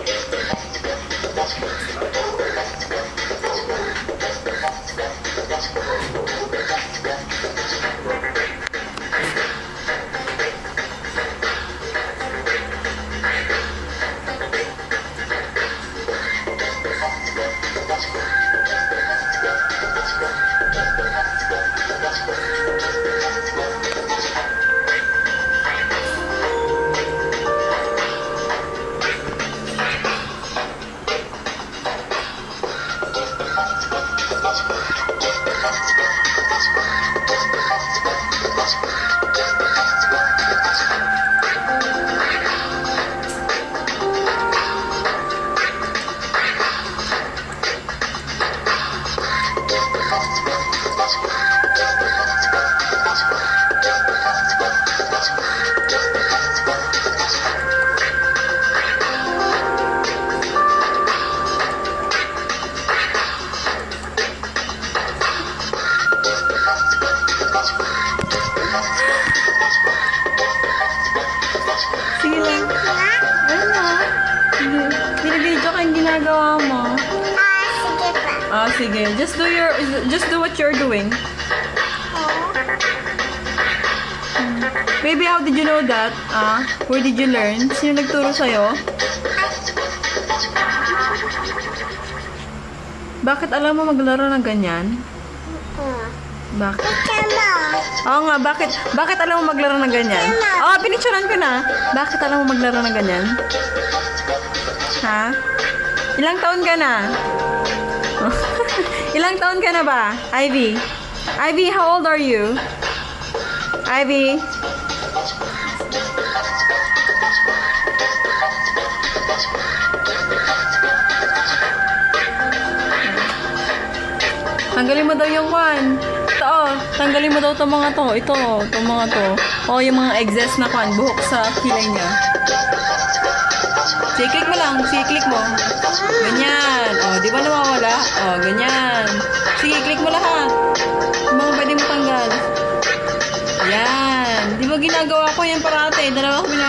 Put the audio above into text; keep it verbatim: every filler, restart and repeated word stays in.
Ginagawa mo? Ah, sige pa. Ah, sige. Just do your, just do what you're doing. Hmm. Baby, how did you know that? Ah, where did you learn? Sino nagturo sa'yo? Bakit alam mo maglaro ng ganyan? Bakit? Oo nga, bakit? Bakit alam mo maglaro ng ganyan? Oh, pinicturean ko na. Bakit alam mo maglaro ng ganyan? Ha? Ilang taon ka na? Ilang taon ka na ba? Ivy? Ivy, how old are you? Ivy? Tanggalin mo daw yung kwan. Ito, oh. Tanggalin mo daw itong mga to. Ito, itong mga to. O, oh, yung mga excess na kwan. Buhok sa kilay niya. Siklik mo lang. Siklik mo. Ganyan. O, oh, di ba nawawala? O, oh, ganyan. Siklik mo lahat. Yung mga pwede mo tanggal. Yan. Di ba ginagawa ko yan parate? Dalawa kami